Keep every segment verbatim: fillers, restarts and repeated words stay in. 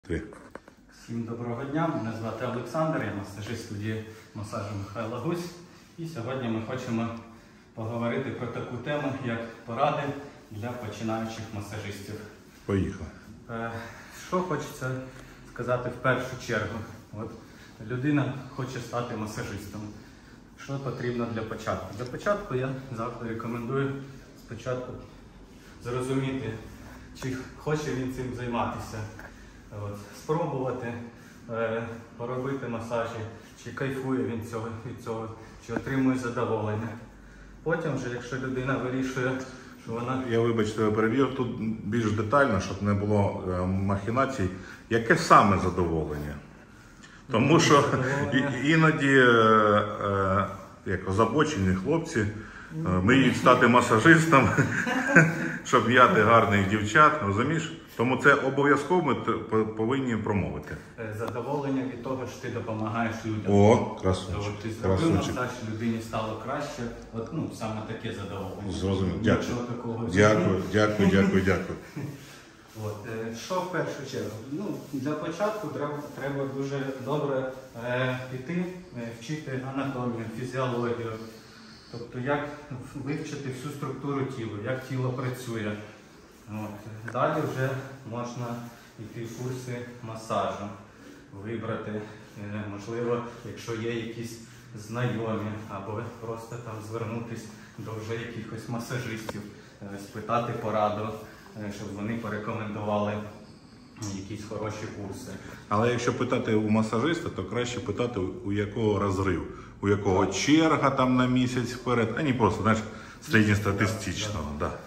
Три. Всім доброго дня, мене звати Олександр, я масажист студії масажу Михайла Гусь. І сьогодні ми хочемо поговорити про таку тему, як поради для починаючих масажистів. Поїхали. Що хочеться сказати в першу чергу? От людина хоче стати масажистом. Що потрібно для початку? Для початку я завжди рекомендую спочатку зрозуміти, чи хоче він цим займатися. От, спробувати е, поробити масажі, чи кайфує він цього, від цього, чи отримує задоволення. Потім вже, якщо людина вирішує, що вона... Я, вибачте, переб'ю тут більш детально, щоб не було е, махінацій. Яке саме задоволення? Тому що задоволення... іноді е, е, як озабочені хлопці е, мріють стати масажистом, щоб м'яти гарних дівчат, розумієш? Тому це обов'язково ми повинні промовити. Задоволення від того, що ти допомагаєш людям. О, красунчик. Ти зробив масаж, людині стало краще. От, ну, саме таке задоволення. Зрозуміло. Дякую. Такого Дякую, дякую, дякую, дякую. От, що в першу чергу? Ну, для початку треба, треба дуже добре е, піти, е, вчити анатомію, фізіологію. Тобто, як вивчити всю структуру тіла, як тіло працює. От. Далі вже можна йти в курси масажу, вибрати, можливо, якщо є якісь знайомі, або просто там звернутися до вже якихось масажистів, спитати пораду, щоб вони порекомендували якісь хороші курси. Але якщо питати у масажиста, то краще питати, у якого розрив, у якого черга там на місяць вперед, а не просто, знаєш, середньостатистичного. Да, да.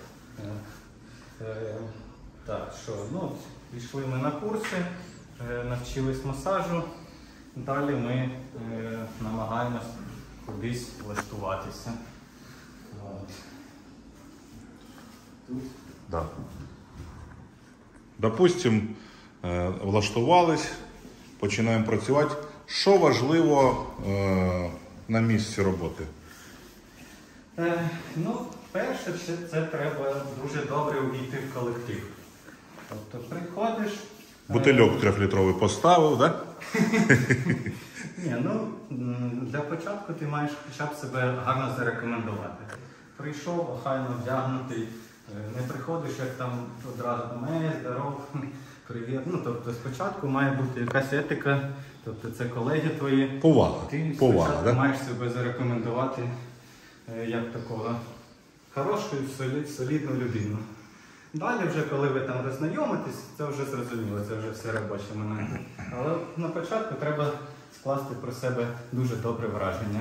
Е, так, що, ну, пішли ми на курси, е, навчились масажу, далі ми е, намагаємось кудись влаштуватися. От. Тут. Да. Допустим, е, влаштувались, починаємо працювати. Що важливо е, на місці роботи? Е, ну, перше, це, це треба дуже добре увійти в колектив. Тобто приходиш... Бутильок трьохлітровий поставив, так? Да? Ні, ну, для початку ти маєш хоча б себе гарно зарекомендувати. Прийшов, охайно вдягнутий, не приходиш, як там одразу «Мей, здоров, привіт». Ну, тобто спочатку має бути якась етика, тобто це колеги твої. Повага. Ти Повага, спочатку да? маєш себе зарекомендувати як такого хорошу, солідну людину. Далі вже, коли ви там роззнайомитесь, це вже зрозуміло, це вже все робочі моменти. Але на початку треба скласти про себе дуже добре враження.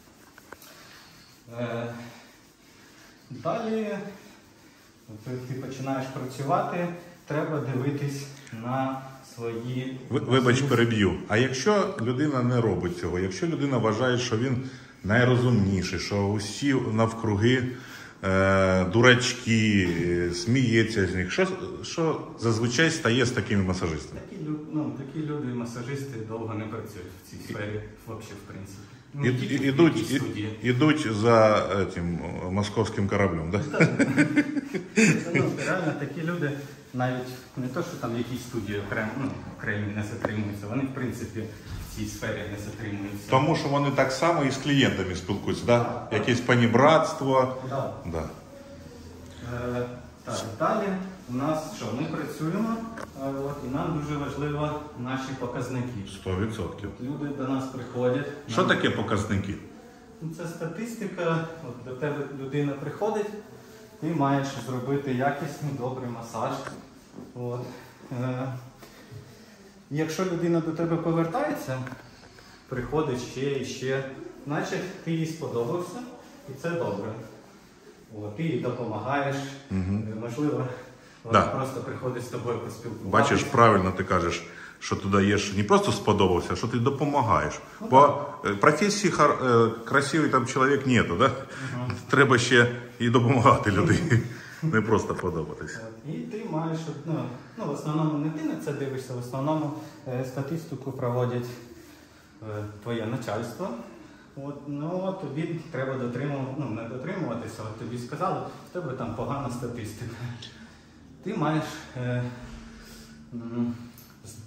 Е, далі ти починаєш працювати, треба дивитись на свої... Вибач, переб'ю. А якщо людина не робить цього, якщо людина вважає, що він найрозумніший, що усі навкруги е, дурачки, сміється з них, що, що зазвичай стає з такими масажистами? Такі, ну, такі люди, масажисти, довго не працюють в цій сфері, взагалі, в принципі. Ну, І, тільки в ідуть, якійсь студії. ідуть за этим, московським кораблем, так? Да? Ну, реально, такі люди навіть не то, що там якісь студії окремі, ну, окремі не затримуються, вони, в принципі, в цій сфері не затримуються. Тому що вони так само і з клієнтами спілкуються, да? Так, Якесь панібратство. Да. Да. Е, так, далі у нас що? Ми працюємо, е, от, і нам дуже важливо наші показники. сто відсотків. Люди до нас приходять. Що нам... таке показники? Ну, це статистика, от, до тебе людина приходить, ти маєш зробити якісний, добрий масаж. От. Е, якщо людина до тебе повертається, приходить ще і ще, значить ти їй сподобався і це добре. От, ти їй допомагаєш, Угу. можливо, вона Да. просто приходить з тобою поспілкуватися. Бачиш, правильно ти кажеш, що ти даєш не просто сподобався, а що ти допомагаєш. Ну, Бо професії хар... красивий там чоловік нету, да? Угу. Треба ще і допомагати людині, не просто подобатися. І ти маєш, ну, ну в основному не ти на це дивишся, в основному е, статистику проводять е, твоє начальство. От, ну, от тобі треба дотримувати, ну не дотримуватися, от тобі сказали, в тебе там погана статистика. Ти маєш е,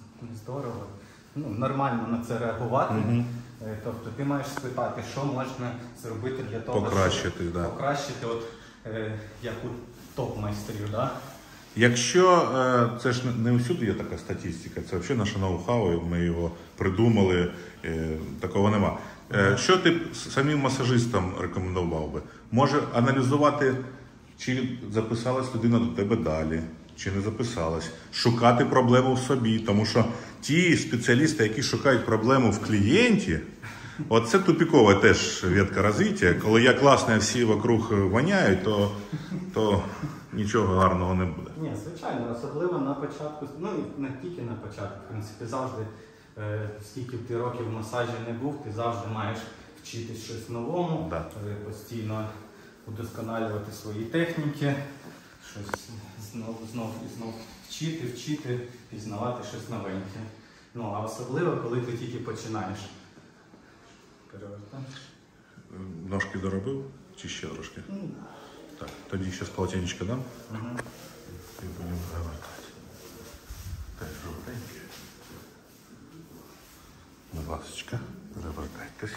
дорого. Ну, нормально на це реагувати. Мгм. Е, Тобто ти маєш спитати, що можна зробити для того, Покращити, щоб да. покращити, от, е, як у топ-майстрів. Да? Якщо е, це ж не- не всюди є така статистика, це взагалі наше ноу-хау, ми його придумали, е, такого нема. Е, Що ти б самим масажистам рекомендував би? Може аналізувати, чи записалась людина до тебе далі, чи не записалась, шукати проблему в собі, тому що ті спеціалісти, які шукають проблему в клієнті, от це тупікова теж ветка розвиття. Коли я класний, а всі вокруг воняють, то, то нічого гарного не буде. Ні, звичайно, особливо на початку, ну і не тільки на початку, в принципі, завжди, е, скільки б ти років в масажі не був, ти завжди маєш вчитись щось новому, Да. е, постійно удосконалювати свої техніки, щось знов, знов і знов вчити, вчити, пізнавати щось новеньке. Ну, а особливо, коли ти тільки починаєш. Перевертай. Ножки доробив чи ще трошки? Ну, Так, тоді ще з полотенечка дам угу. і будемо перевертати. Так, жовтеньке. Будь ласочка, перевертайтесь.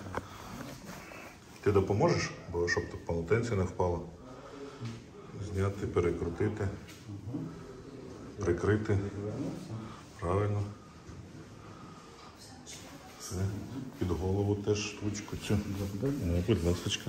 Ти допоможеш, бо щоб тут полотенце не впало? Зняти, перекрутити, прикрити. Правильно. Все. Під голову теж штучку цю. О, будь ласочка.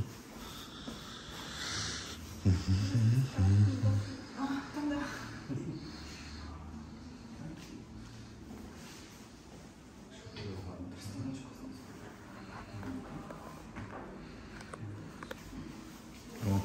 О.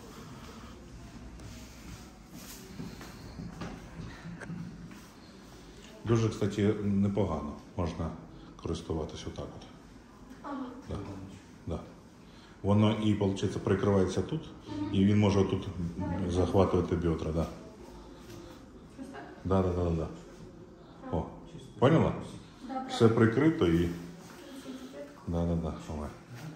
Дуже, кстати, непогано. Можна користуватися отак от. Да. Да. Воно і, виходить, прикривається тут, і він може тут захватувати бедра, да. Да, да, да, да. О, поняла? Все прикрито і... Да, да, да. Давай.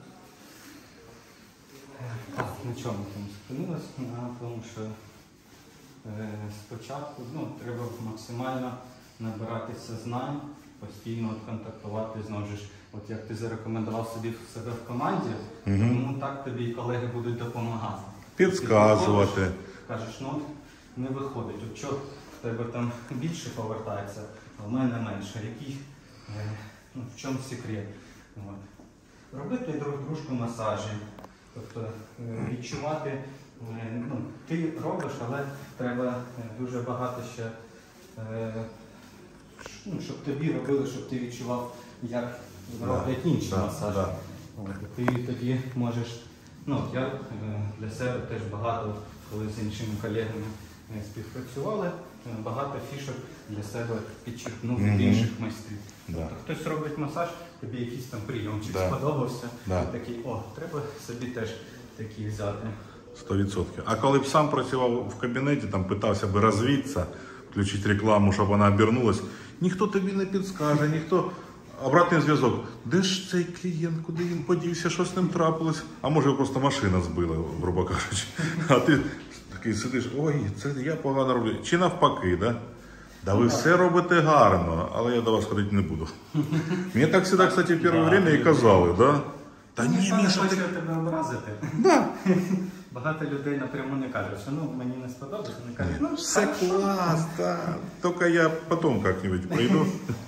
Так, на чому там зупинилась? На тому, що е, спочатку ну, треба максимально набиратися знань, постійно от, контактувати знову ж, от як ти зарекомендував собі себе в команді, Мгм. тому так тобі і колеги будуть допомагати. Підказувати. Ти приходиш, кажеш, ну от не виходить, от що в тебе там більше повертається, а в мене менше. Який, е, ну, в чому секрет? От. Робити друг дружку масажі. Тобто е, відчувати, е, ну, ти робиш, але треба е, дуже багато ще, е, ш- ну, щоб тобі робили, щоб ти відчував, як роблять інші Да, масажі. да. От, і ти тоді можеш, ну, от я е, для себе теж багато, коли з іншими колегами е, співпрацювали, е, багато фішок для себе підчеркнув від Мгм. інших майстрів. Да. Тобто хтось робить масаж, тобі якийсь там прийомчик Да. сподобався, Да. ти такий, о, треба собі теж такий взяти. Сто відсотків. А коли б сам працював в кабінеті, там питався би розвітися, включити рекламу, щоб вона обернулась, ніхто тобі не підскаже, ніхто... Обратний зв'язок. Де ж цей клієнт, куди він подівся, що з ним трапилось? А може його просто машина збила, грубо кажучи. А ти такий сидиш, ой, це я погано роблю. Чи навпаки, да? Да ви все робите гарно, але я до вас ходити не буду. Мені так завжди, кстати, в перше Да. время і казали, да? Та ні, Ніхто не Міша, хоче ти... тебе образити. Да. Багато людей напряму не кажуть, що ну мені не сподобається, вони кажуть, ну Все хорошо. клас, да. Тільки я потім як-небудь прийду.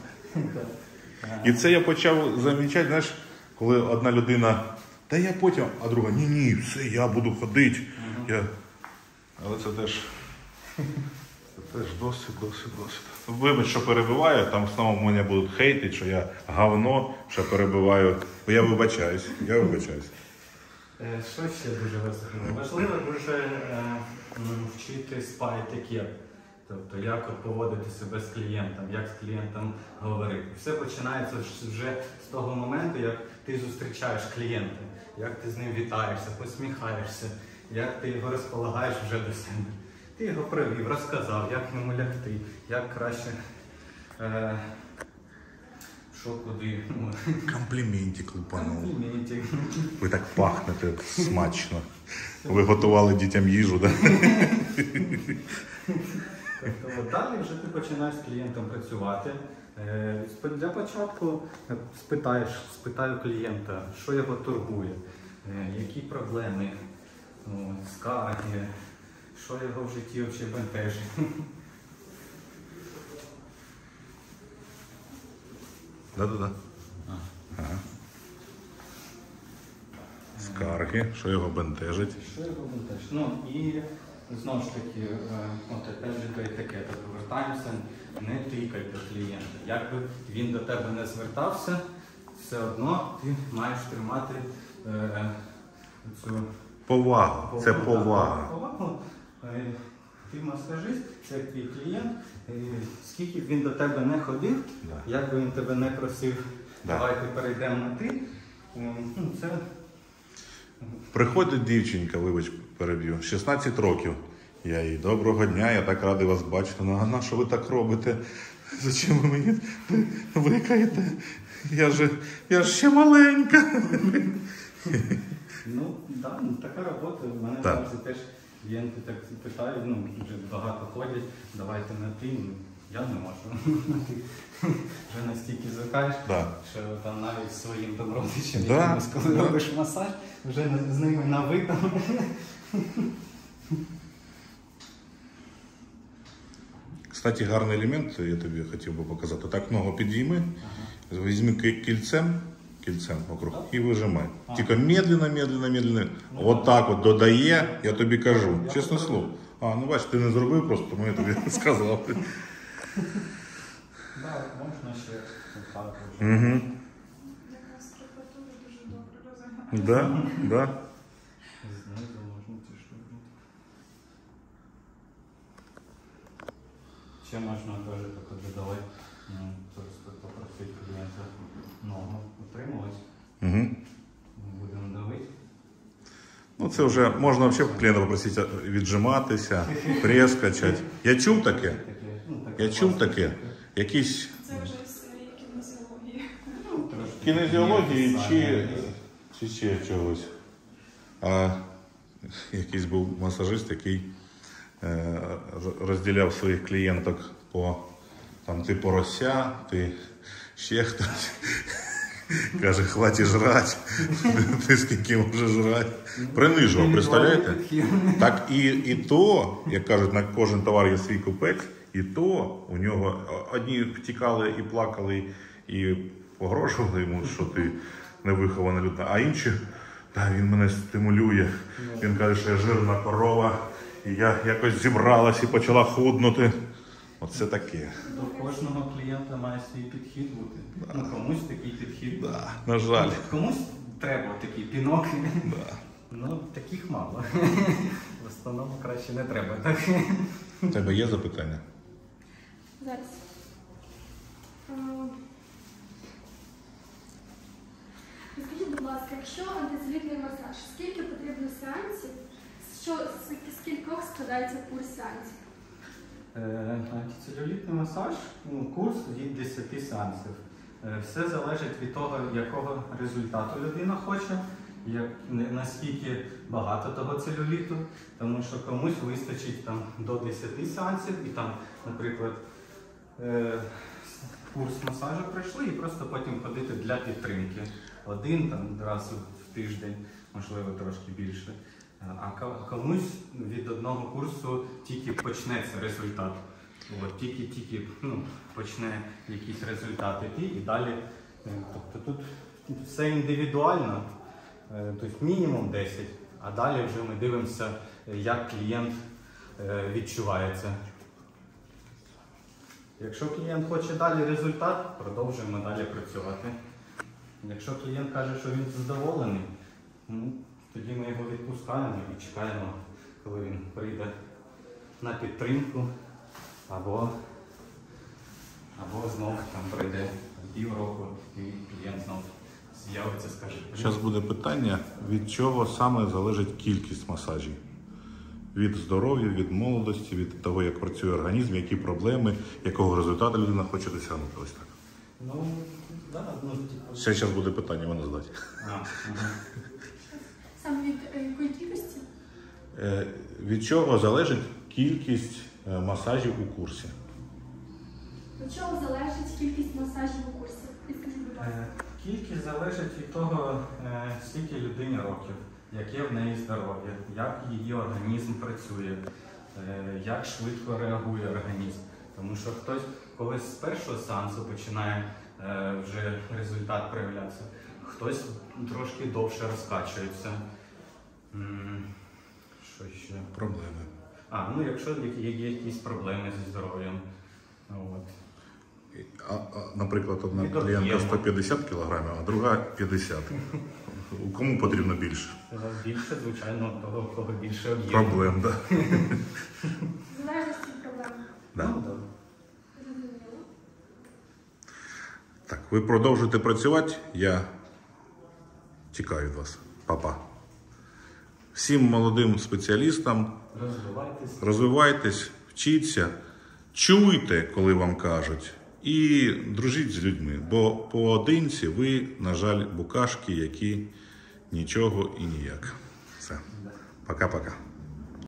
Ага. І це я почав замічати, знаєш, коли одна людина, та я потім, а друга, ні-ні, все, я буду ходити. Я... Але це теж, це теж досвід, досвід, досвід. Вибач, що перебиваю, там знову мене будуть хейтити, що я говно, що перебиваю. Бо я вибачаюсь, я вибачаюсь. Е, Що ще дуже важливо? Важливо дуже е, м, вчити спа-етикет. Тобто, як от поводити себе з клієнтом, як з клієнтом говорити. Все починається ж- вже з того моменту, як ти зустрічаєш клієнта, як ти з ним вітаєшся, посміхаєшся, як ти його розполагаєш вже до себе. Ти його привів, розказав, як йому лягти, як краще, е, що куди. Ну, Компліментик лупанув. компліментик. Ви так пахнете смачно. Ви готували дітям їжу, так? Да? Тобто от далі вже ти починаєш з клієнтом працювати, Е, спо- Для початку е, спитаєш, спитаю клієнта, що його турбує, е, які проблеми, ну, скарги, що його в житті взагалі бентежить. Да-да-да. Ага. Скарги, що його бентежить. Що його бентежить? Ну і знову ж таки, е, от опять же до етикета повертаємося, не тикайте клієнта. Як би він до тебе не звертався, все одно ти маєш тримати е, цю Повага. Це повагу. повага. Повагу. Е, Ти масажист, це твій клієнт. Е, Скільки б він до тебе не ходив, Да. як би він тебе не просив, Да. давайте перейдемо на ти. е, ну, Це Приходить дівчинка, вибач, переб'ю, шістнадцять років. Я їй, доброго дня, я так радий вас бачити. Ну, а на що ви так робите? Зачем ви мені викаєте? Я ж, я ж ще маленька. Ну, да, ну, така робота. У мене Так. завжди теж клієнти так питають, ну, вже багато ходять, давайте на ти. Ну, я не можу. Ти вже настільки звикаєш, Да. що там навіть своїм там родичам, Да, якимось, коли да. робиш масаж, вже з ними на ви там. Кстати, гарний елемент, я тобі хотів би показати. Так ногу підійми, візьми ки- кільцем, кільцем округ і вижимай. А. Тільки медленно, медленно, медленно. От так от додає, я тобі кажу, Я чесне так слово. А, ну бач, ти не зробив просто, тому я тобі сказав. Так, можна ще отак. вже. Угу. Якраз крепатура дуже добре розігнає. Да, да. Знизу можна ці штуки. Ще можна теж таке додали, ну, просто попросити клієнта ногу утримуватись. Угу. Ми будемо давити. Ну, це вже можна взагалі клієнта попросити віджиматися, прес качати. Я чув таке. Таке, ну, таке Я чув класне таке. таке. Якісь Це вже з серії кінезіології. Ну, трошки кінезіології є чи, описання. чи ще чогось. А якийсь був масажист, який е, розділяв своїх клієнток по там, ти порося, ти ще хтось. Каже, хватить жрати, ти скільки можеш жрати. Принижував, представляєте? Так і, і то, як кажуть, на кожен товар є свій купець, і то у нього одні втікали і плакали, і погрожували йому, що ти невихована людина, а інші, та він мене стимулює. Він каже, що я жирна корова, і я якось зібралась і почала худнути. Оце таке. До кожного клієнта має свій підхід бути. Ну, комусь такий підхід. Да, на жаль. Комусь треба такий пінок. Да. Ну, таких мало. В основному краще не треба, так? У тебе є запитання? Зараз. А, Скажіть, будь ласка, якщо антицелюлітний масаж, скільки потрібно сеансів? Що, з скількох складається курс сеансів? Е, Антицелюлітний масаж, ну, курс від десяти сеансів. Е, Все залежить від того, якого результату людина хоче, як, наскільки багато того целюліту, тому що комусь вистачить там, до десяти сеансів, і там, наприклад, е, курс масажу пройшли і просто потім ходити для підтримки. Один там, раз в тиждень, можливо, трошки більше. А ко- комусь від одного курсу тільки почнеться результат. От, тільки-тільки ну, почне якийсь результат іти і далі. е, Тобто тут все індивідуально, е, тобто мінімум десять, а далі вже ми дивимося, е, як клієнт е, відчувається. Якщо клієнт хоче далі результат, продовжуємо далі працювати. Якщо клієнт каже, що він задоволений, ну, тоді ми його відпускаємо і чекаємо, коли він прийде на підтримку, або, або знову там пройде півроку, і клієнт знову з'явиться, скаже. Зараз буде питання, від чого саме залежить кількість масажів? Від здоров'я, від молодості, від того, як працює організм, які проблеми, якого результату людина хоче досягнути. Ось так. Ну, да, ну, типу. Ще зараз буде питання, мене здати. А, ага. Саме від е, якої кількості? Е, Від чого залежить кількість е, масажів у курсі? Від чого залежить кількість залежить від того, е, скільки людині років, яке в неї здоров'я, як її організм працює, е, як швидко реагує організм. Тому що хтось колись з першого сеансу починає е, вже результат проявлятися, хтось трошки довше розкачується. М, Що ще? Проблеми. А, ну якщо є, є якісь проблеми зі здоров'ям. От. А, а, наприклад, одна Від клієнтка об'єму. сто п'ятдесят кілограмів, а друга п'ятдесят. У кому потрібно більше? Е, Більше, звичайно, того, у кого більше об'єму. Проблем, так. Да. В залежності від проблем. Да. Ну, добре. Зрозуміло. Так, ви продовжуєте працювати, я тікаю від вас. Па-па. Всім молодим спеціалістам Розвивайтесь. розвивайтесь, вчіться, чуйте, коли вам кажуть, і дружіть з людьми, бо поодинці ви, на жаль, букашки, які нічого і ніяк. Все. Пока-пока.